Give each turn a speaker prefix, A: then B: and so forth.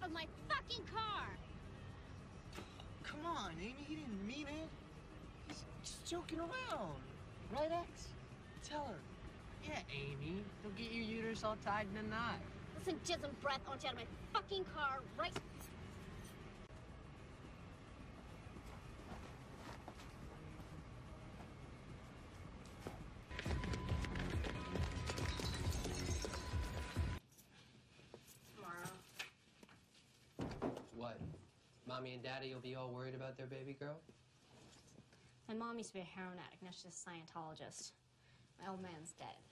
A: of my fucking car!
B: Come on, Amy, he didn't mean it. He's just joking around. Right, X? Tell her.
C: Yeah, Amy. He'll get your uterus all tied in a knot.
A: Listen, jizz and breath, I want you out of my fucking car right... tomorrow.
C: What? Mommy and Daddy will be all worried about their baby girl?
A: My mom used to be a heroin addict, now she's a Scientologist. My old man's dead.